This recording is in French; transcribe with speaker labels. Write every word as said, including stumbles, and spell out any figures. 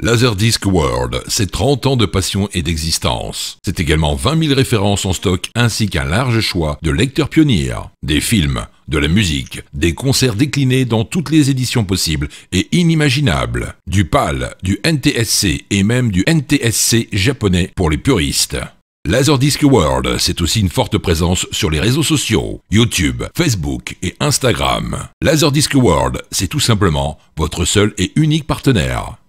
Speaker 1: Laserdisc World, c'est trente ans de passion et d'existence. C'est également vingt mille références en stock ainsi qu'un large choix de lecteurs pionniers, des films, de la musique, des concerts déclinés dans toutes les éditions possibles et inimaginables, du P A L, du N T S C et même du N T S C japonais pour les puristes. Laserdisc World, c'est aussi une forte présence sur les réseaux sociaux, YouTube, Facebook et Instagram. Laserdisc World, c'est tout simplement votre seul et unique partenaire.